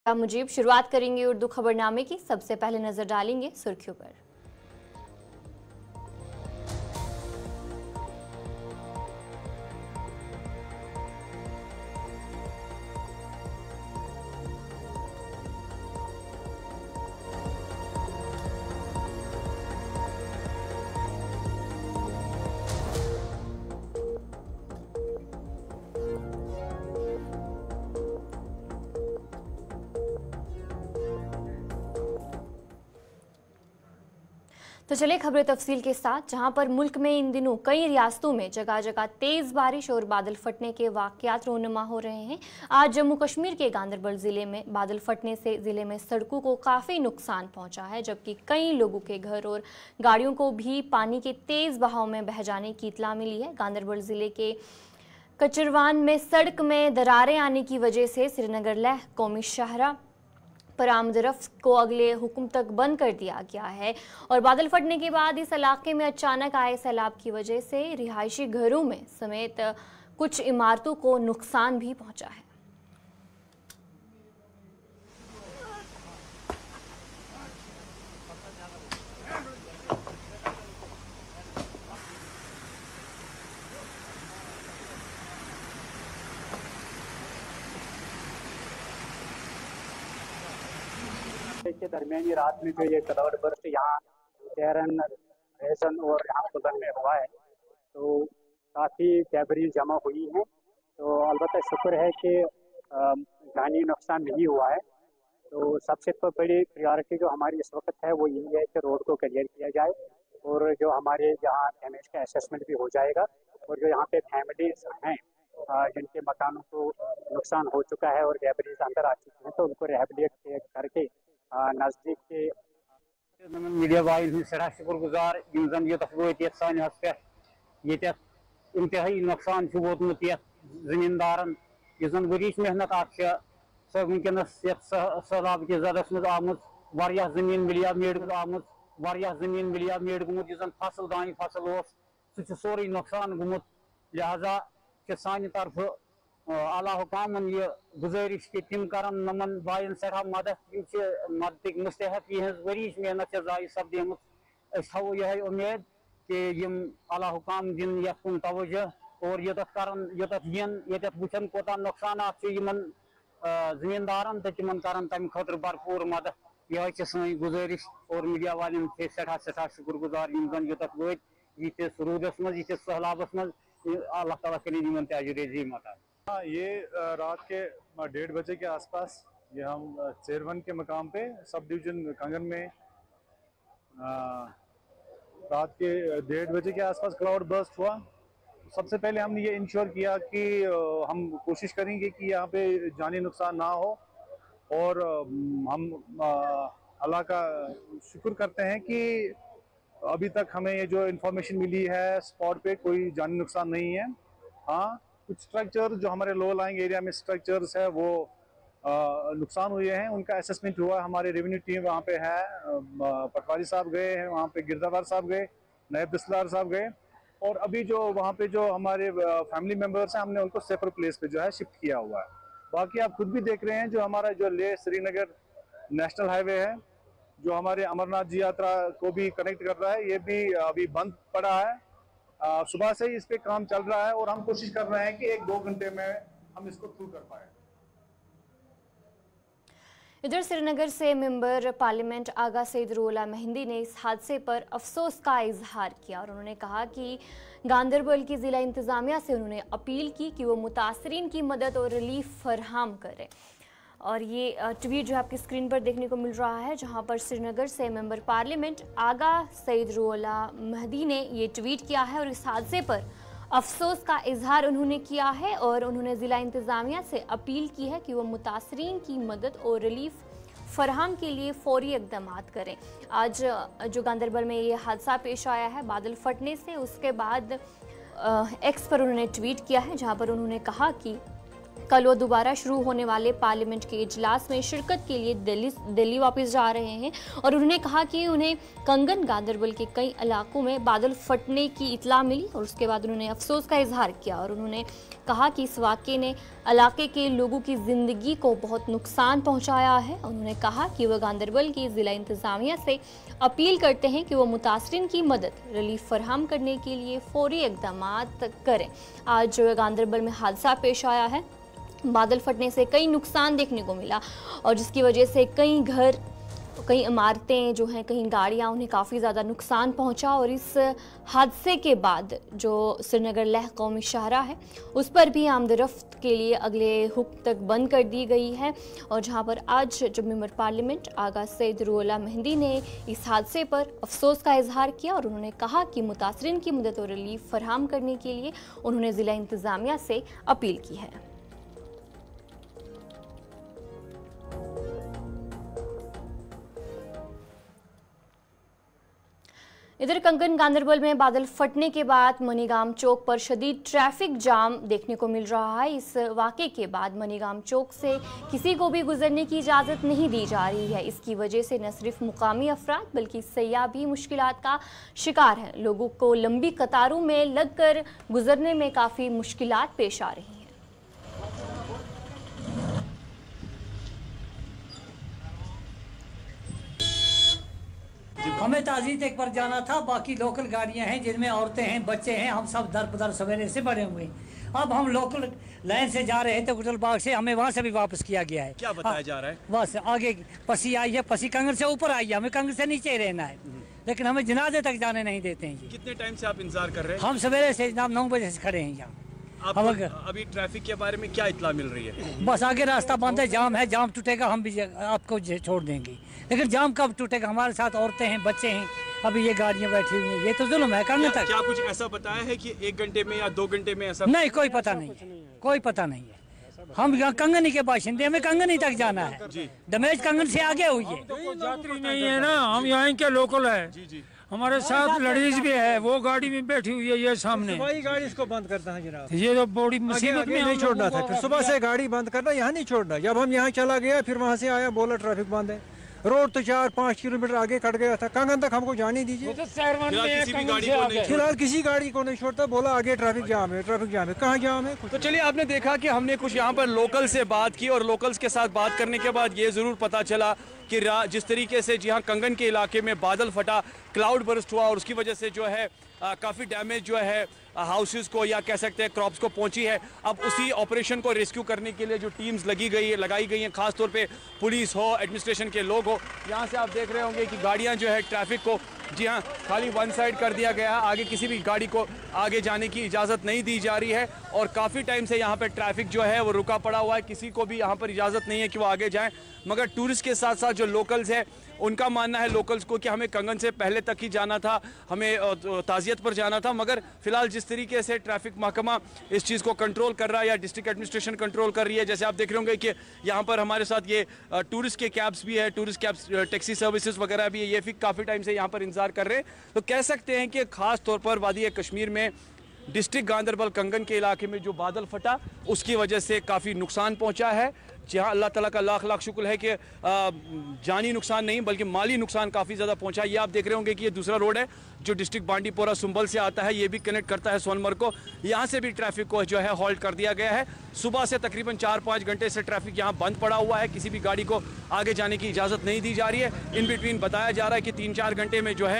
मुजीब शुरुआत करेंगे उर्दू खबरनामे की। सबसे पहले नजर डालेंगे सुर्खियों पर। तो चलिए खबरें तफसील के साथ। जहां पर मुल्क में इन दिनों कई रियासतों में जगह जगह तेज बारिश और बादल फटने के वाकयात रोनुमा हो रहे हैं। आज जम्मू कश्मीर के गांदरबल जिले में बादल फटने से जिले में सड़कों को काफ़ी नुकसान पहुंचा है, जबकि कई लोगों के घर और गाड़ियों को भी पानी के तेज बहाव में बह जाने की इत्तला मिली है। गांदरबल जिले के कचरवान में सड़क में दरारें आने की वजह से श्रीनगर लेह कौमी शाहरा पर आमद रफ्त को अगले हुक्म तक बंद कर दिया गया है। और बादल फटने के बाद इस इलाके में अचानक आए सैलाब की वजह से रिहायशी घरों में समेत कुछ इमारतों को नुकसान भी पहुंचा है। के दरमियानी रात में जो ये क्लाउड बर्स्ट यहाँ तेरन रेसन और यहाँ सुदन में हुआ है, तो काफ़ी डेब्रीज जमा हुई हैं। तो अलबत्ता शुक्र है कि जानी नुकसान नहीं हुआ है। तो सबसे तो बड़ी प्रायोरिटी जो हमारी इस वक्त है वो यही है कि रोड को क्लियर किया जाए और जो हमारे यहाँ डैमेज का असेसमेंट भी हो जाएगा और जो यहाँ पे फैमिलीज हैं जिनके मकानों को नुकसान हो चुका है और डेब्रीज अंदर आ चुके हैं, तो उनको रिहेबिलिटेट करके नजदीक के मीडिया वाइन सड़ा शुक्रगुजार जन ये सानस पे ये इंतहाई नुकसान वोतमुत जमींदारन यह जन वरीच मेहनत सह वनकस सैलाब कि जदस मज आमुत जमीन मिलिया मेड आमुत जमीन मिलिया मेड गुमुत यह फसल दान फसल सह सोरे नुकसान गुमुत। लिहाजा सान तरफ आला हुकामन ये गुजारिश कि तिम कर नमन बायन सठा मदद मदद मुस्तहक यह वरीच मेहनत जाय सपदेम थो यह उम्मीद कि यम आला हुकाम दिन ये कुन तवज्जो और ये ये वुचन कोता नुकसान जमींदारन तो तिमन कर तम खतर भरपूर मदद। यह सी गुजारिश और मीडिया वाले सठा सठा शुक्रगुजार जन ये वो यीस रूदस मज यीस सहलाबस मज अल्लाह ताला कर तजुरेजी मत। ये रात के 1:30 बजे के आसपास ये हम चेरवन के मकाम पे सब डिवीजन कंगन में रात के 1:30 बजे के आसपास क्लाउड बर्स्ट हुआ। सबसे पहले हमने ये इंश्योर किया कि हम कोशिश करेंगे कि यहाँ पे जानी नुकसान ना हो और हम अल्लाह का शुक्र करते हैं कि अभी तक हमें ये जो इन्फॉर्मेशन मिली है स्पॉट पे कोई जानी नुकसान नहीं है। हाँ, कुछ स्ट्रक्चर जो हमारे लो लाइंग एरिया में स्ट्रक्चर्स है वो नुकसान हुए हैं, उनका असेसमेंट हुआ। हमारे रेवेन्यू टीम वहाँ पे है, पटवारी साहब गए हैं वहाँ पे, गिरदावर साहब गए, नायब तहसीलदार साहब गए और अभी जो वहाँ पे जो हमारे फैमिली मेम्बर्स हैं हमने उनको सेफर प्लेस पे जो है शिफ्ट किया हुआ है। बाकी आप खुद भी देख रहे हैं जो हमारा जो लेह श्रीनगर नेशनल हाईवे है जो हमारे अमरनाथ जी यात्रा को भी कनेक्ट कर रहा है, ये भी अभी बंद पड़ा है। सुबह से ही इस पे काम चल रहा है और हम कोशिश कर रहे हैं कि 1-2 घंटे में हम इसको थ्रू कर पाए। इधर श्रीनगर से मेंबर पार्लियामेंट आगा सईद रूहुल्लाह मेहंदी ने इस हादसे पर अफसोस का इजहार किया और उन्होंने कहा कि गांदरबल की ज़िला इंतज़ामिया से उन्होंने अपील की कि वो मुतासरीन की मदद और रिलीफ फराहम करें। और ये ट्वीट जो आपकी स्क्रीन पर देखने को मिल रहा है, जहां पर श्रीनगर से मेंबर पार्लियामेंट आगा सईद रूहुल्लाह मेहंदी ने ये ट्वीट किया है और इस हादसे पर अफसोस का इजहार उन्होंने किया है और उन्होंने ज़िला इंतज़ामिया से अपील की है कि वह मुतासरीन की मदद और रिलीफ फराहम के लिए फौरी इक़दाम करें। आज जो गांदरबल में ये हादसा पेश आया है बादल फटने से, उसके बाद एक्स पर उन्होंने ट्वीट किया है जहाँ पर उन्होंने कहा कि कल वो दोबारा शुरू होने वाले पार्लियामेंट के इजलास में शिरकत के लिए दिल्ली वापस जा रहे हैं और उन्होंने कहा कि उन्हें कंगन गांदरबल के कई इलाकों में बादल फटने की इतला मिली और उसके बाद उन्होंने अफसोस का इजहार किया और उन्होंने कहा कि इस वाक़े ने इलाके के लोगों की ज़िंदगी को बहुत नुकसान पहुंचाया है। उन्होंने कहा कि वह गांदरबल की ज़िला इंतज़ामिया से अपील करते हैं कि वो मुतासरीन की मदद रिलीफ फराहम करने के लिए फौरी इक़दाम करें। आज गांदरबल में हादसा पेश आया है, बादल फटने से कई नुकसान देखने को मिला और जिसकी वजह से कई घर, कई इमारतें जो हैं, कहीं गाड़ियां, उन्हें काफ़ी ज़्यादा नुकसान पहुंचा। और इस हादसे के बाद जो श्रीनगर लेह कौमी शाहरा है उस पर भी आमदरफ्त के लिए अगले हुक्म तक बंद कर दी गई है और जहां पर आज जब मेंबर पार्लियामेंट आगा सैयद रुहुल्लाह मेहंदी ने इस हादसे पर अफसोस का इजहार किया और उन्होंने कहा कि मुतासरीन की मदद और रिलीफ फराहम करने के लिए उन्होंने ज़िला इंतज़ामिया से अपील की है। इधर कंगन गांदरबल में बादल फटने के बाद मनीगाम चौक पर शदीद ट्रैफिक जाम देखने को मिल रहा है। इस वाक़े के बाद मनीगाम चौक से किसी को भी गुजरने की इजाज़त नहीं दी जा रही है। इसकी वजह से न सिर्फ मुकामी अफराद बल्कि सयाह भी मुश्किलात का शिकार हैं। लोगों को लंबी कतारों में लगकर गुजरने में काफ़ी मुश्किलात पेश आ रही हैं। हमें ताज़ी तक पर जाना था, बाकी लोकल गाड़ियां हैं जिनमें औरतें हैं, बच्चे हैं, हम सब दर बदर सवेरे से बने हुए हैं। अब हम लोकल लाइन से जा रहे थे गुजल बाग से, हमें वहाँ से भी वापस किया गया है। क्या बताया जा रहा है? बस आगे पसी आई है, पसी कंगन से ऊपर आई है, हमें कंगन से नीचे ही रहना है, लेकिन हमें जनाजे तक जाने नहीं देते हैं। कितने टाइम से आप इंतजार कर रहे हैं? हम सवेरे से 9 बजे से खड़े हैं यहाँ। अभी ट्रैफिक के बारे में क्या इत्तला मिल रही है? बस आगे रास्ता बंद है, जाम है, जाम टूटेगा हम भी आपको छोड़ देंगे, लेकिन जाम कब टूटेगा? हमारे साथ औरतें हैं, बच्चे हैं, अभी ये गाड़ियां बैठी हुई हैं, ये तो जुल्म है। कंगन तक क्या कुछ ऐसा बताया है कि 1 घंटे में या 2 घंटे में ऐसा? नहीं, कोई पता नहीं, कोई पता नहीं है। हम यहाँ कंगनी के बाशिंदे, हमें कंगनी तक जाना है। डैमेज कंगन से आगे हुई है। यात्री नहीं है ना, हम यहाँ के लोकल है। हमारे साथ लेडीज भी है, वो गाड़ी में बैठी हुई है, ये सामने। वही गाड़ी इसको बंद करता है जनाब। ये तो बड़ी मुसीबत में नहीं छोड़ना था, फिर सुबह से गाड़ी बंद करना, यहाँ नहीं छोड़ना। जब हम यहाँ चला गया, फिर वहाँ से आया, बोला ट्रैफिक बंद है। रोड तो 4-5 किलोमीटर आगे कट गया था, कंगन तक हमको जाने दीजिए। फिलहाल किसी गाड़ी को नहीं छोड़ता, बोला आगे ट्रैफिक जाम है, ट्रैफिक जाम है। कहाँ जाम है? तो चलिए, आपने देखा कि हमने कुछ यहाँ पर लोकल से बात की और लोकल्स के साथ बात करने के बाद ये ज़रूर पता चला कि जिस तरीके से जहाँ कंगन के इलाके में बादल फटा, क्लाउड बर्स्ट हुआ और उसकी वजह से जो है काफ़ी डैमेज जो है हाउसेस को या कह सकते हैं क्रॉप्स को पहुंची है। अब उसी ऑपरेशन को रेस्क्यू करने के लिए जो टीम्स लगाई गई हैं, खास तौर पे पुलिस हो, एडमिनिस्ट्रेशन के लोग हो। यहाँ से आप देख रहे होंगे कि गाड़ियाँ जो है ट्रैफिक को, जी हाँ, खाली वन साइड कर दिया गया है, आगे किसी भी गाड़ी को आगे जाने की इजाज़त नहीं दी जा रही है और काफ़ी टाइम से यहाँ पर ट्रैफिक जो है वो रुका पड़ा हुआ है, किसी को भी यहाँ पर इजाज़त नहीं है कि वो आगे जाएँ। मगर टूरिस्ट के साथ साथ जो लोकल्स हैं, उनका मानना है लोकल्स को कि हमें कंगन से पहले तक ही जाना था, हमें ताज़ियत पर जाना था। मगर फिलहाल जिस तरीके से ट्रैफिक महकमा इस चीज़ को कंट्रोल कर रहा है या डिस्ट्रिक्ट एडमिनिस्ट्रेशन कंट्रोल कर रही है, जैसे आप देख रहे होंगे कि यहाँ पर हमारे साथ ये टूरिस्ट के कैब्स भी है, टूरिस्ट कैब्स, टैक्सी सर्विसेज वगैरह भी है, ये भी काफ़ी टाइम से यहाँ पर इंतजार कर रहे हैं। तो कह सकते हैं कि ख़ास तौर पर वादी कश्मीर में डिस्ट्रिक्ट गांदरबल कंगन के इलाके में जो बादल फटा उसकी वजह से काफ़ी नुकसान पहुंचा है। जहां अल्लाह ताला का लाख लाख शुक्र है कि जानी नुकसान नहीं बल्कि माली नुकसान काफ़ी ज़्यादा पहुंचा। ये आप देख रहे होंगे कि ये दूसरा रोड है जो डिस्ट्रिक्ट बांडीपोरा सुंबल से आता है, ये भी कनेक्ट करता है सोनमर्ग को। यहाँ से भी ट्रैफिक को जो है हॉल्ट कर दिया गया है। सुबह से तकरीबन 4-5 घंटे से ट्रैफिक यहाँ बंद पड़ा हुआ है, किसी भी गाड़ी को आगे जाने की इजाज़त नहीं दी जा रही है। इन बिटवीन बताया जा रहा है कि 3-4 घंटे में जो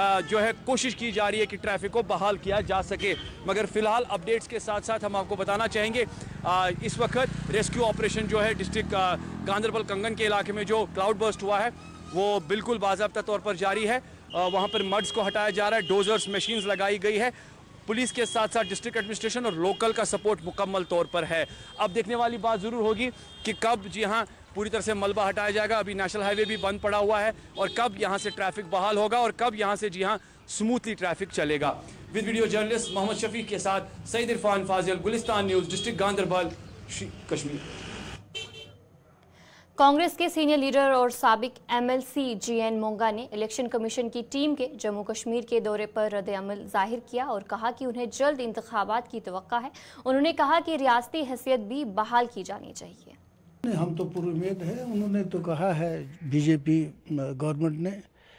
है कोशिश की जा रही है कि ट्रैफिक को बहाल किया जा सके। मगर फिलहाल अपडेट्स के साथ साथ हम आपको बताना चाहेंगे इस वक्त रेस्क्यू ऑपरेशन जो है डिस्ट्रिक्ट गांदरबल कंगन के इलाके में जो क्लाउड बर्स्ट हुआ है वो बिल्कुल बाज़ाब्ता तौर पर जारी है। वहाँ पर मड्स को हटाया जा रहा है, डोजर्स मशीन्स लगाई गई है, पुलिस के साथ साथ डिस्ट्रिक्ट एडमिनिस्ट्रेशन और लोकल का सपोर्ट मुकम्मल तौर पर है। अब देखने वाली बात ज़रूर होगी कि कब जी हाँ पूरी तरह से मलबा हटाया जाएगा। अभी नेशनल हाईवे भी बंद पड़ा हुआ है और कब यहाँ से ट्रैफिक बहाल होगा और कब यहाँ से जी हाँ स्मूथली ट्रैफिक चलेगा। With video journalist Mohammad Shafiq के साथ सईद इरफान फाजिल, गुलिस्तान न्यूज़, डिस्ट्रिक्ट गांदरबल, कश्मीर। कांग्रेस के सीनियर लीडर और साबिक MLC GN मोंगा ने इलेक्शन कमीशन की टीम के जम्मू कश्मीर के दौरे पर रद्द-ए-अमल जाहिर किया और कहा कि उन्हें जल्द इंतखाबात की तवक्का है। उन्होंने कहा कि रियासती हैसियत भी बहाल की जानी चाहिए। हम तो पूरी उम्मीद है, उन्होंने तो कहा है बीजेपी गवर्नमेंट ने,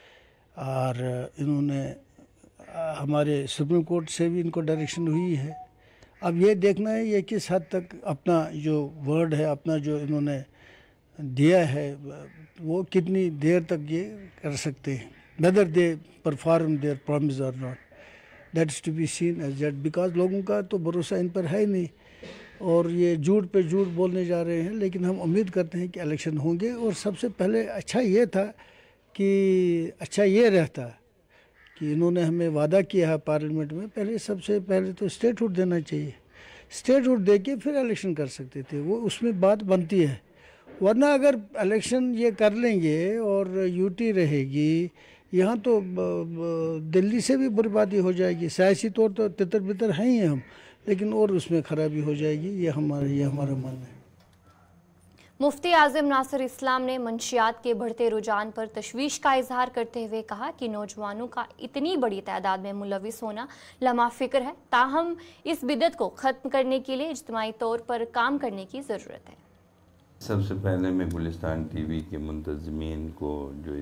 और इन्होंने हमारे सुप्रीम कोर्ट से भी इनको डायरेक्शन हुई है। अब ये देखना है ये किस हद तक अपना जो वर्ड है, अपना जो इन्होंने दिया है, वो कितनी देर तक ये कर सकते हैं। Whether they perform their promise और not, that is to be seen as that, because लोगों का तो भरोसा इन पर है नहीं और ये झूठ पे झूठ बोलने जा रहे हैं। लेकिन हम उम्मीद करते हैं कि इलेक्शन होंगे और सबसे पहले अच्छा ये था कि अच्छा ये रहता कि इन्होंने हमें वादा किया है पार्लियामेंट में, पहले सबसे पहले तो स्टेटहुड देना चाहिए। स्टेटहुड दे के फिर इलेक्शन कर सकते थे, वो उसमें बात बनती है। वरना अगर इलेक्शन ये कर लेंगे और यूटी रहेगी, यहाँ तो दिल्ली से भी बर्बादी हो जाएगी। सियासी तौर तो तितर बितर हैं ही हम, लेकिन और उसमें खराबी हो जाएगी। ये हमारा मानना है। मुफ्ती आज़म नासिर इस्लाम ने मंशियात के बढ़ते रुझान पर तशवीश का इजहार करते हुए कहा कि नौजवानों का इतनी बड़ी तादाद में मुलविस होना लम्हा फ़िक्र है। ताहम इस बिदत को ख़त्म करने के लिए इज्तिमाई तौर पर काम करने की ज़रूरत है। सबसे पहले मैं गुलिस्तान टीवी के मुंतज़मीन को जो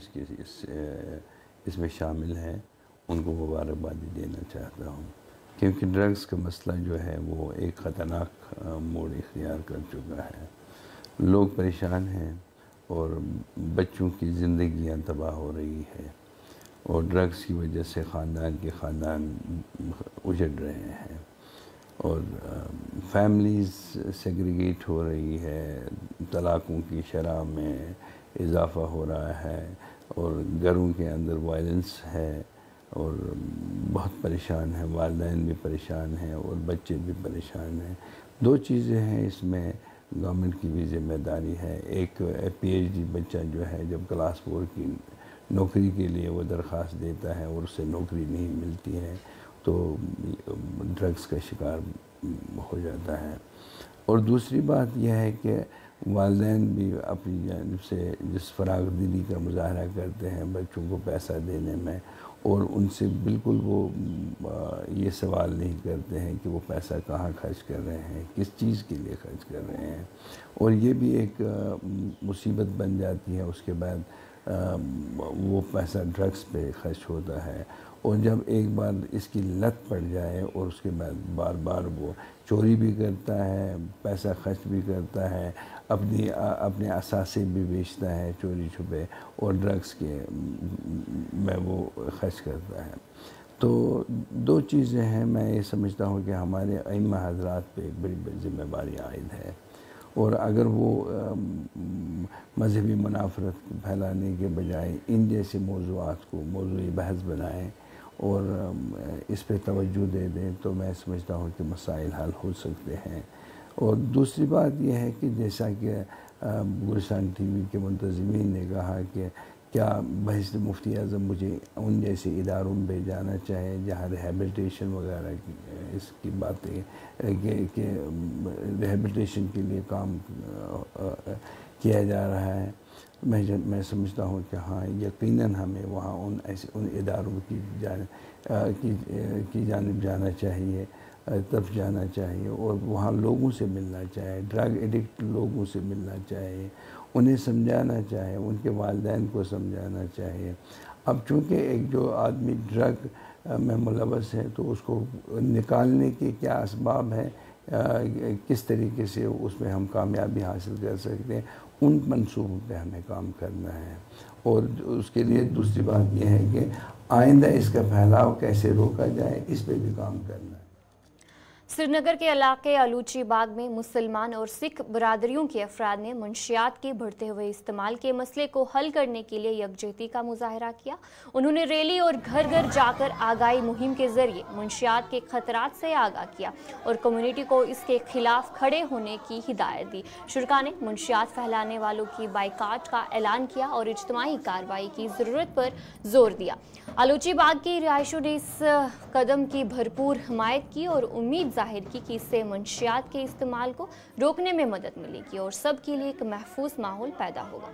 इसमें शामिल हैं उनको मुबारकबादी देना चाहता हूँ, क्योंकि ड्रग्स का मसला जो है वो एक ख़तरनाक मोड़ इख्तियार कर चुका है। लोग परेशान हैं और बच्चों की ज़िंदगियाँ तबाह हो रही है और ड्रग्स की वजह से ख़ानदान के ख़ानदान उजड़ रहे हैं और फैमिलीज़ सेग्रीगेट हो रही है, तलाक़ों की शरह में इजाफ़ा हो रहा है और घरों के अंदर वायलेंस है और बहुत परेशान है, वालिदैन भी परेशान हैं और बच्चे भी परेशान हैं। दो चीज़ें हैं इसमें, गवर्नमेंट की भी ज़िम्मेदारी है। एक PhD बच्चा जो है जब क्लास 4 की नौकरी के लिए वो दरख्वास्त देता है और उससे नौकरी नहीं मिलती है तो ड्रग्स का शिकार हो जाता है। और दूसरी बात यह है कि वालिदैन भी अपनी जानिब से जिस फराग दिली का मुजाहरा करते हैं बच्चों को पैसा देने में, और उनसे बिल्कुल वो ये सवाल नहीं करते हैं कि वो पैसा कहाँ खर्च कर रहे हैं, किस चीज़ के लिए खर्च कर रहे हैं, और ये भी एक मुसीबत बन जाती है। उसके बाद वो पैसा ड्रग्स पे खर्च होता है और जब एक बार इसकी लत पड़ जाए और उसके बाद बार बार वो चोरी भी करता है, पैसा खर्च भी करता है, अपने असासे भी बेचता है चोरी छुपे और ड्रग्स के में वो खर्च करता है। तो दो चीज़ें हैं, मैं ये समझता हूँ कि हमारे अइम्मा हज़रात पे एक बड़ी ज़िम्मेदारी आयद है और अगर वो मजहबी मुनाफरत फैलाने के बजाय इन जैसे मौज़ूआत को मौज़ूई बहस बनाएं और इस पे तवज्जो दे दें तो मैं समझता हूँ कि मसाइल हल हो सकते हैं। और दूसरी बात यह है कि जैसा कि गुलिस्तान टीवी के मुंतज़मीन ने कहा कि क्या बहस मुफ्ती आज़म मुझे उन जैसे इदारों में भेजाना चाहे जहाँ रिहेबिलिटेशन वगैरह की इसकी बातें कि रिहेबिलिटेशन के लिए काम किया जा रहा है। मैं समझता हूँ कि हाँ यकीनन हमें वहाँ उन इदारों की जानिब जाना चाहिए, तब जाना चाहिए और वहाँ लोगों से मिलना चाहिए, ड्रग एडिक्ट लोगों से मिलना चाहिए, उन्हें समझाना चाहिए, उनके वालिदैन को समझाना चाहिए। अब चूँकि एक जो आदमी ड्रग में मुलव्वस है तो उसको निकालने के क्या असबाब हैं, किस तरीके से उसमें हम कामयाबी हासिल कर सकते हैं, उन मंसूबों पे हमें काम करना है। और उसके लिए दूसरी बात यह है कि आइंदा इसका फैलाव कैसे रोका जाए, इस पे भी काम करना है। श्रीनगर के इलाके आलूची बाग में मुसलमान और सिख बरादरियों के अफराद ने मुंशियात के बढ़ते हुए इस्तेमाल के मसले को हल करने के लिए यकजहती का मुजाहरा किया। उन्होंने रैली और घर घर जाकर आगाही मुहिम के जरिए मुंशियात के खतरात से आगाह किया और कम्युनिटी को इसके खिलाफ खड़े होने की हिदायत दी। शुरका ने मुंशियात फैलाने वालों की बाइकाट का ऐलान किया और इज्तिमाई कार्रवाई की ज़रूरत पर जोर दिया। आलूची बाग की रिहायशों ने इस कदम की भरपूर हिमायत की और उम्मीद जाहिर की कि इससे मंशियात के इस्तेमाल को रोकने में मदद मिलेगी और सबके लिए एक महफूज माहौल पैदा होगा।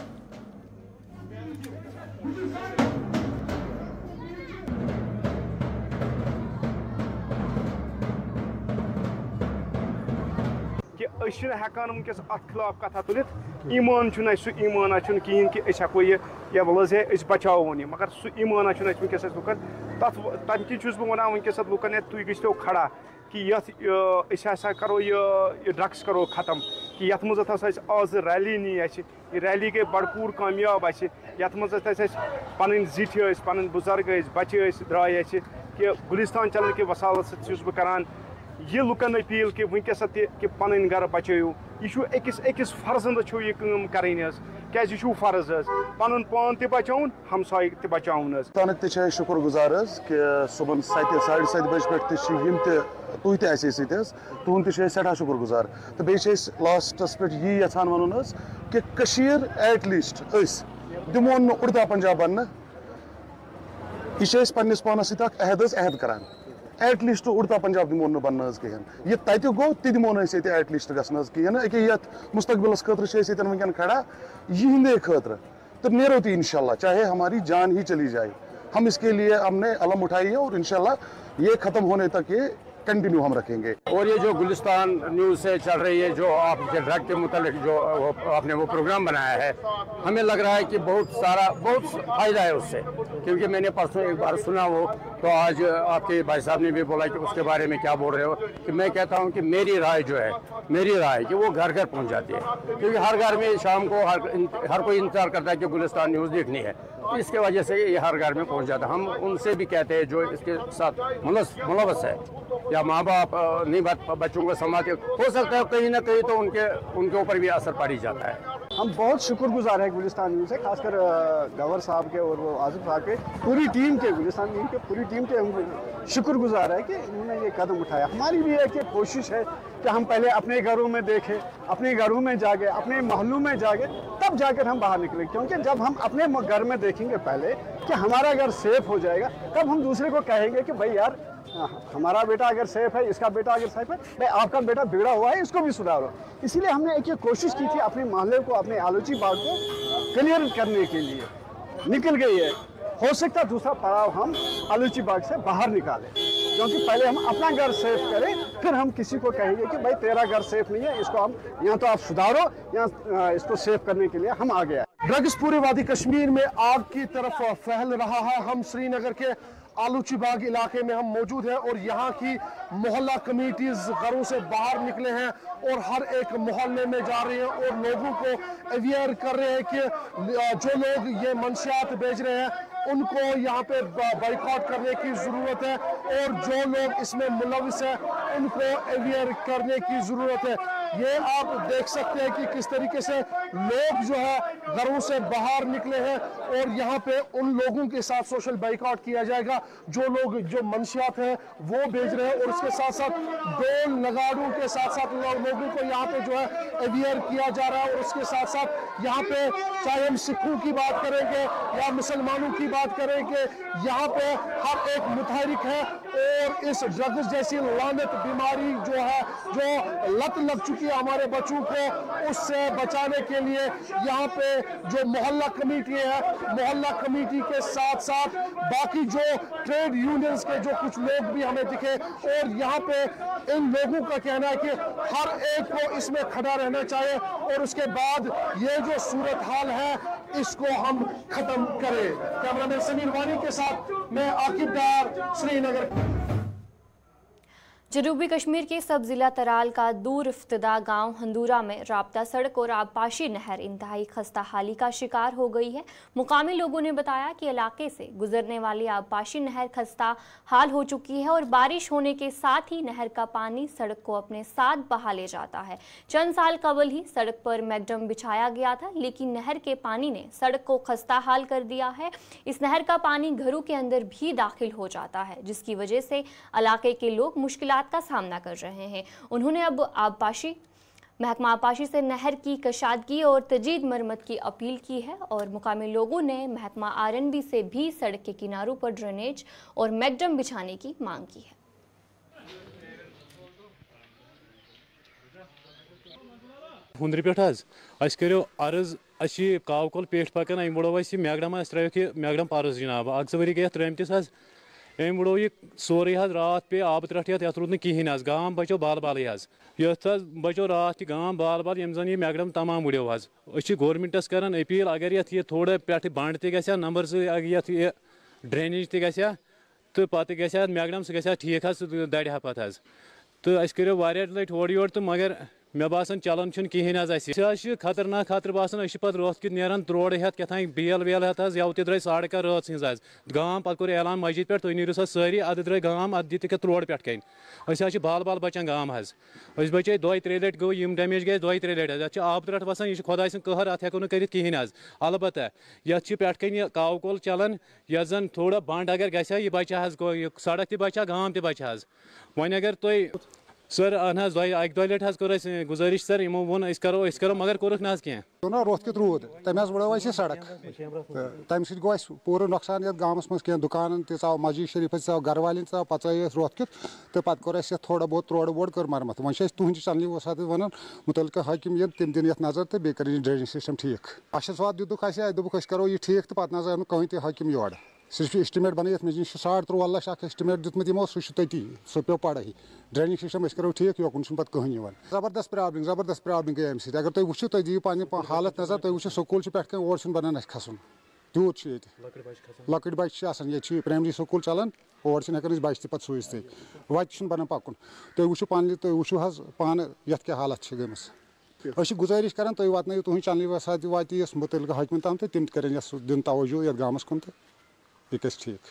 कि हेकान वनकस अत खिलाफ कथा तुलित ईमान सह ईमाना कहें कि हेको यह वल बचावन यह मगर सह ईमाना वनकस लुकन तम किस बह वन वनकस लुकन तुम गो खड़ा कि ये करो ये ड्रग्स करो खत्म कि ये मज आज रैली नी यह रैली गई बड़पूर कामयाब ये मज पन जिठ पन बुजुर्ग बच्चे द्राय कि गुलिस्तान चलन के वसालत सत बह करान यह लुकन अपील कि वनकस कि पन गर बचो यह अकिस फर्जंद यह करें क्या फर्ज पन पान त बचाउन हमसाय त बचाउन ते शुक्र गुजार कि सुबह 7:30 बजे पे तुह तुहद सठा शुक्र गुजार तो बेस लास्टस पे यी यहान वन कि एट लीस्ट दिमो न उड़ता पंजाब बन यह पन्नस पानस अहद करान एट लीस्ट उड़ता पंजाब दिमो न बन कहें यह तत गो तह दिमो एट लीस्ट गन कहें ये मुस्तकबिलस खतर वनकन खड़ा यिंदे खतर तो नेरो ती इंशाल्लाह चाहे हमारी जान ही चली जाए हम इसके लिए हमने अलम उठाई है और इंशाल्लाह ये खत्म होने तक ये कंटिन्यू हम रखेंगे। और ये जो गुलिस्तान न्यूज़ से चल रही है जो आप ड्रग के मुतालिक जो आपने वो प्रोग्राम बनाया है, हमें लग रहा है कि बहुत फ़ायदा है उससे, क्योंकि मैंने परसों एक बार सुना वो तो आज आपके भाई साहब ने भी बोला कि उसके बारे में क्या बोल रहे हो, कि मैं कहता हूँ कि मेरी राय जो है कि वो घर घर पहुँच जाती है, क्योंकि हर घर में शाम को हर कोई इंतजार करता है कि गुलिस्तान न्यूज़ देखनी है, तो इसके वजह से ये हर घर में पहुँच जाता है। हम उनसे भी कहते हैं जो इसके साथ मुलव्वस है या माँ बाप नहीं बच्चों को संभालते, हो सकता है कहीं ना कहीं तो उनके ऊपर भी असर पड़ ही जाता है। हम बहुत शुक्रगुजार हैं गुलिस्तान न्यूज़ से, खासकर गवर साहब के और वो आसिफ साहब के पूरी टीम के, गुलिस्तान न्यूज़ के पूरी टीम के हम शुक्रगुजार है कि इन्होंने ये कदम उठाया। हमारी भी एक कोशिश है कि हम पहले अपने घरों में देखें, अपने घरों में जाके, अपने मोहल्लों में जाके, तब जाकर हम बाहर निकलें, क्योंकि जब हम अपने घर में देखेंगे पहले कि हमारा घर सेफ हो जाएगा, तब हम दूसरे को कहेंगे कि भाई यार हमारा बेटा अगर सेफ है, इसका बेटा अगर सेफ है, भाई आपका बेटा बिगड़ा हुआ है, इसको भी सुधारो। इसीलिए हमने एक ये कोशिश की थी अपने मोहल्ले को, अपने आलूची बाग को क्लियर करने के लिए, निकल गई है। हो सकता है दूसरा पड़ाव हम आलूची बाग से बाहर निकालें, क्योंकि पहले हम अपना घर सेफ करें, फिर हम किसी को कहेंगे कि भाई तेरा घर सेफ नहीं है, इसको हम यहाँ तो आप सुधारो, यहाँ इसको सेफ करने के लिए हम आ गए। ड्रग्स पूरे वादी कश्मीर में आग की तरफ फैल रहा है। हम श्रीनगर के आलूची बाग इलाके में हम मौजूद हैं और यहाँ की मोहल्ला कमेटीज घरों से बाहर निकले हैं और हर एक मोहल्ले में जा रहे हैं और लोगों को अवेयर कर रहे हैं कि जो लोग ये मंशियात बेच रहे हैं उनको यहाँ पे बाइकआउट करने की ज़रूरत है और जो लोग इसमें मुलविस है उनको अवेयर करने की ज़रूरत है। ये आप देख सकते हैं कि किस तरीके से लोग जो है घरों से बाहर निकले हैं और यहाँ पे उन लोगों के साथ सोशल बाइकआउट किया जाएगा जो लोग जो मंशियात हैं वो बेच रहे हैं और उसके साथ साथ ढोल नगाड़ों के साथ साथ लोगों को यहाँ पे जो है अवेयर किया जा रहा है और उसके साथ साथ यहाँ पे चाहे हम सिखों की बात करेंगे या मुसलमानों की बात करेंगे, यहाँ पे हर एक मुतहरिक है और इस ड्रग्स जैसी लानत बीमारी जो है, जो लत लग चुकी है हमारे बच्चों को, उससे बचाने के लिए यहाँ पे जो मोहल्ला कमेटी है, मोहल्ला कमेटी के साथ साथ बाकी जो ट्रेड यूनियंस के जो कुछ लोग भी हमें दिखे और यहाँ पे इन लोगों का कहना है कि हर एक को इसमें खड़ा रहना चाहिए और उसके बाद ये जो सूरत हाल है इसको हम खत्म करें। कैमरामैन समीर वानी के साथ मैं आकिब डार, श्रीनगर। जनूबी कश्मीर के सब जिला तराल का दूर इफ्तिदा गांव हंदूरा में राब्ता सड़क और आबपाशी नहर इंतहाई खस्ता हाली का शिकार हो गई है। मुकामी लोगों ने बताया कि इलाके से गुजरने वाली आबपाशी नहर खस्ता हाल हो चुकी है और बारिश होने के साथ ही नहर का पानी सड़क को अपने साथ बहा ले जाता है। चंद साल कबल ही सड़क पर मैकडम बिछाया गया था, लेकिन नहर के पानी ने सड़क को खस्ता हाल कर दिया है। इस नहर का पानी घरों के अंदर भी दाखिल हो जाता है, जिसकी वजह से इलाके के लोग मुश्किलात का सामना कर रहे हैं। उन्होंने अब महकमा आबपाशी से नहर की कशादगी और तजीद मरम्मत की अपील की है और मुकामी लोगों ने महकमा आरएनबी से भी सड़क के किनारों पर ड्रेनेज और मैकडम बिछाने की मांग की है। हुंद्री पे करो अर्ज कावकोल पेट पकान अम वो मैगडम त्रो मैगडम पर्स जनाब अग वरी गई त्रमतिस अम वो यह सोरे रात पे आब त्रट ये रूद न कहें गाम बचो बाल बाल ये बचो रात गाम बाल बाल यम जन यह मैगडम तमाम वो गवर्नमेंटस कर अपील अगर ये थोड़ा पे बंड त नंबर ये ड्रेनेज त तो पे ग मैगडम सह ठीक दड़ पे तो अस करो लट ओर योर तो मगर मे बासान चलान कहें खतरनाक खतर बासान पे रोथ कि नान त्रोड़ हेत क्या बेल वेल हेत यव द्राय साढ़ कह रात सज गाम पे कोर ऐलान मस्जिद पे तुम नीरू सारी अद द्राय गाम अद दिख त्रोड़ पे कन बाल बाल बचान गाम बचे 2-3 लट गो डैमेज गए 2-3 लट अत आब त्रट बसान यह खुदा कहर अत हेको कर कहें अलबत् ये पे कन कावकोल चलान यह जन थोड़ा बंड अगर गया यह बचा सड़क त बचा गाम त बचा वन अगर तुम सर अहन अक 2 लट कोर गुजारिश सर यमो वो करो मगर कोरक ना क्या ना रोथ कित रूद तम वो सड़क तम सो गो पूरा नुकसान ये गामस मज कह दुकान तव मस्जिद शरीफ तव घर वाल तव पे रोथ कित तो पे कोर थोड़ा बहुत रोड वोड कर मरम्मत वो तुहद चैनल वन मुतलका हाकिम ये तम दिन नजर तो बे कर ड्रेनेज सिस्टम ठीक अशद दुख दोक करो यह ठीक तो पे नजर कहीं तो हाकिम योर सिर्फ एस्टिमेट बनत मे 13.5 लाख एस्टिमेट दुत यमो सह तती सह पे पड़े ड्रेनेज सिस्टम करो ठीक योकुन पे कहीं जबरदस्त प्रॉब्लम गई अम अगर तुम वो तुम दिव पे हालत नजर तुम वो स्कूल पे और बनान खसन तूत लकट बच्चे ये प्राइमरी स्कूल चलान और हेकान बच्चे पे सूझत वत बनान पकुन तुम वो पान तुम वो पान ये क्या हालत गई गुजारिश कर तुम वात तुम चैनल वात मुतल हाकिम तम तो तम कर दिन तवज्जो ये गामस कुन तो ठीक।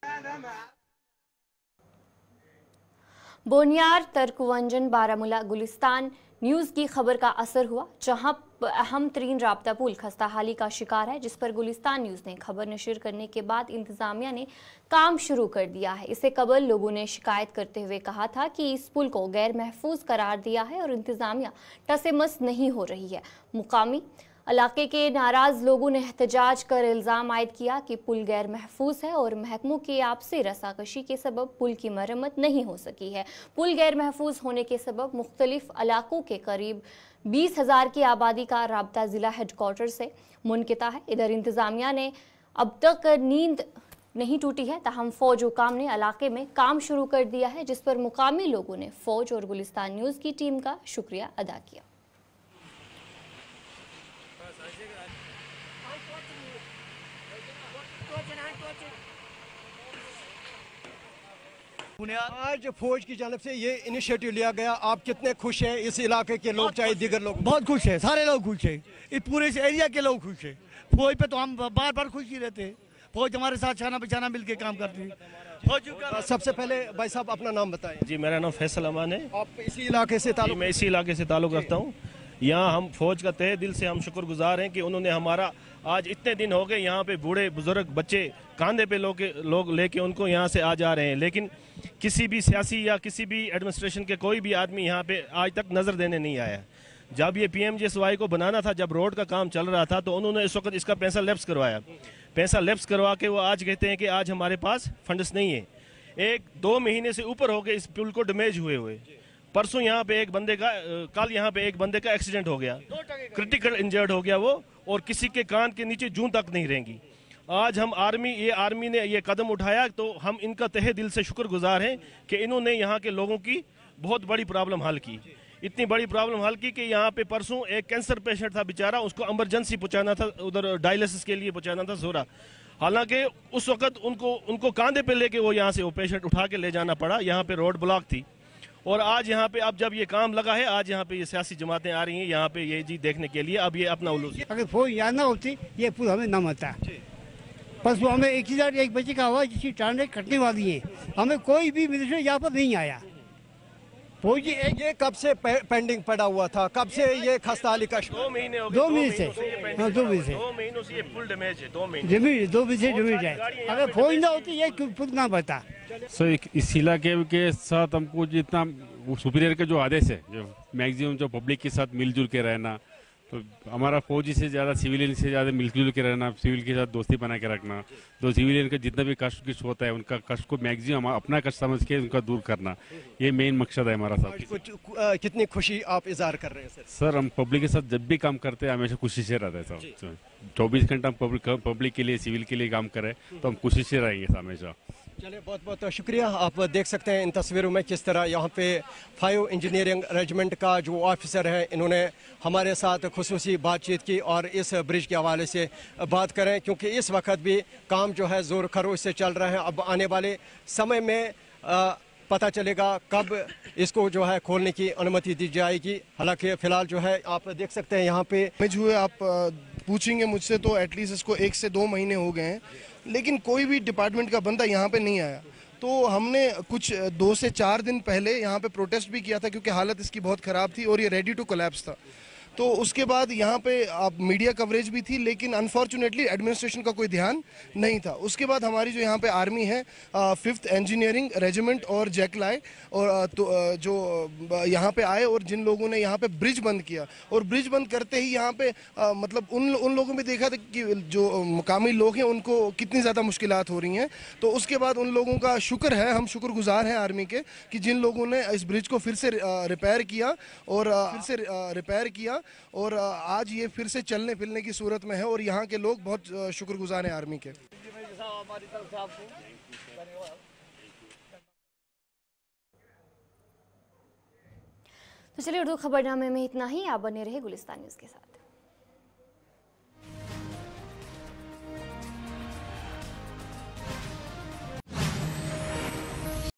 बोनियार तरकुवंजन बारामूला गुलिस्तान न्यूज़ की खबर का असर हुआ, जहां अहम तरीन राब्ता पुल खस्ता हाली का शिकार है, जिस पर गुलिस्तान न्यूज़ ने खबर नशर करने के बाद इंतजामिया ने काम शुरू कर दिया है। इससे कबल लोगों ने शिकायत करते हुए कहा था कि इस पुल को गैर महफूज करार दिया है और इंतजामिया टसेमस नहीं हो रही है। मुकामी इलाके के नाराज लोगों ने एहतजाज कर इल्ज़ाम आयद किया कि पुल गैर महफूज है और महकमों की आपसी रसाकशी के सबब पुल की मरम्मत नहीं हो सकी है। पुल गैर महफूज होने के सबब मुख्तलिफ इलाकों के करीब 20,000 की आबादी का राब्ता जिला हेडक्वार्टर से मुनक़िता है। इधर इंतजामिया ने अब तक नींद नहीं टूटी है, ताहम फौज हुकाम ने इलाके में काम शुरू कर दिया है, जिस पर मुकामी लोगों ने फौज और गुलिस्तान न्यूज़ की टीम का शुक्रिया अदा किया। आज फौज की जानब से ये इनिशिएटिव लिया गया, आप कितने खुश हैं? इस इलाके के लोग चाहे दीगर लोग बहुत खुश हैं, सारे लोग खुश हैं, इस पूरे इस एरिया के लोग खुश हैं। फौज पे तो हम बार बार खुश ही रहते हैं, फौज हमारे साथ छाना बिछाना मिल के काम करती है। सबसे पहले भाई साहब अपना नाम बताएं। जी मेरा नाम फैसल अमान है। आप इसी इलाके से ताल्लुक? मैं इसी इलाके से ताल्लुक रखता हूँ। यहाँ हम फौज का तहे दिल से हम शुक्रगुजार हैं कि उन्होंने हमारा आज इतने दिन हो गए यहाँ पे बूढ़े बुजुर्ग बच्चे कांधे पे लोग लेके उनको यहाँ से आ जा रहे हैं, लेकिन किसी भी सियासी या किसी भी एडमिनिस्ट्रेशन के कोई भी आदमी यहाँ पे आज तक नज़र देने नहीं आया। जब ये PMGSY को बनाना था, जब रोड का काम चल रहा था, तो उन्होंने इस वक्त इसका पैसा लैप्स करवाया। पैसा लैप्स करवा के वो आज कहते हैं कि आज हमारे पास फंड्स नहीं है। 1-2 महीने से ऊपर हो गए इस पुल को डैमेज हुए। परसों यहाँ पे एक बंदे का कल यहाँ पे एक बंदे का एक्सीडेंट हो गया, क्रिटिकल इंजर्ड हो गया वो, और किसी के कान के नीचे जूं तक नहीं रहेंगी। आज हम आर्मी ने ये कदम उठाया, तो हम इनका तहे दिल से शुक्रगुजार हैं कि इन्होंने यहाँ के लोगों की बहुत बड़ी प्रॉब्लम हल की। इतनी बड़ी प्रॉब्लम हल की कि यहाँ पे परसों एक कैंसर पेशेंट था बेचारा, उसको इमरजेंसी पहुँचाना था, उधर डायलिसिस के लिए पहुँचाना था जोरा। हालांकि उस वक्त उनको कांधे पे लेके वो यहाँ से वो पेशेंट उठा के ले जाना पड़ा। यहाँ पे रोड ब्लॉक थी, और आज यहाँ पे अब जब ये काम लगा है, आज यहाँ पे ये सियासी जमातें आ रही हैं यहाँ पे ये जी देखने के लिए। अब ये अपना उलूस, अगर फौज यहाँ ना होती ये पुल हमें न मिलता। बस वो हमें 1 बजे का हुआ जिसकी ट्रेनें कटने वाली है, हमें कोई भी मिनिस्टर यहाँ पर नहीं आया। फौज ये कब से पेंडिंग पड़ा हुआ था? कब से ये खस्ता हाली का? 2 महीने हो गए। 2 महीने से 2 महीनों से ये पुल डैमेज है। 2 महीने से डैमेज है। अगर फौज ना होती ये पुल ना बनता। सर इस इलाके के साथ हमको जितना सुपीरियर के जो आदेश है, जो मैक्सिमम जो पब्लिक के साथ मिलजुल के रहना, तो हमारा फौजी से ज़्यादा सिविलियन से ज़्यादा मिलजुल के रहना, सिविल के साथ दोस्ती बना के रखना, तो सिविलियन का जितना भी कष्ट कुछ होता है उनका कष्ट को मैक्सिमम अपना कष्ट समझ के उनका दूर करना, ये मेन मकसद है हमारा साहब। कितनी खुशी आप इजहार कर रहे हैं सर? हम पब्लिक के साथ जब भी काम करते हैं हमेशा खुशी से रहते हैं साहब। 24 घंटा हम पब्लिक के लिए, सिविल के लिए काम करें तो हम खुशी से रहेंगे हमेशा। चलिए, बहुत बहुत शुक्रिया। आप देख सकते हैं इन तस्वीरों में किस तरह यहाँ पे 5 इंजीनियरिंग रेजिमेंट का जो ऑफिसर है, इन्होंने हमारे साथ खुसूसी बातचीत की और इस ब्रिज के हवाले से बात करें, क्योंकि इस वक्त भी काम जो है ज़ोर खरोश से चल रहा है। अब आने वाले समय में पता चलेगा कब इसको जो है खोलने की अनुमति दी जाएगी। हालांकि फ़िलहाल जो है आप देख सकते हैं यहाँ पे जो है, आप पूछेंगे मुझसे तो एटलीस्ट इसको 1 से 2 महीने हो गए हैं, लेकिन कोई भी डिपार्टमेंट का बंदा यहाँ पे नहीं आया। तो हमने कुछ 2 से 4 दिन पहले यहाँ पे प्रोटेस्ट भी किया था, क्योंकि हालत इसकी बहुत ख़राब थी और ये रेडी टू कोलैप्स था। तो उसके बाद यहाँ पे आप मीडिया कवरेज भी थी, लेकिन अनफॉर्चुनेटली एडमिनिस्ट्रेशन का कोई ध्यान नहीं था। उसके बाद हमारी जो यहाँ पे आर्मी है 5th इंजीनियरिंग रेजिमेंट और जैकलाए और तो जो यहाँ पे आए और जिन लोगों ने यहाँ पे ब्रिज बंद किया, और ब्रिज बंद करते ही यहाँ पे मतलब उन लोगों में देखा था कि जो मुकामी लोग हैं उनको कितनी ज़्यादा मुश्किलात हो रही हैं। तो उसके बाद उन लोगों का शुक्र है, हम शुक्रगुजार हैं आर्मी के, कि जिन लोगों ने इस ब्रिज को फिर से रिपेयर किया और आज ये फिर से चलने फिरने की सूरत में है, और यहाँ के लोग बहुत शुक्रगुजार हैं आर्मी के। तो चलिए, उर्दू खबरनामे में इतना ही। आप बने रहे गुलिस्तान न्यूज़ के साथ।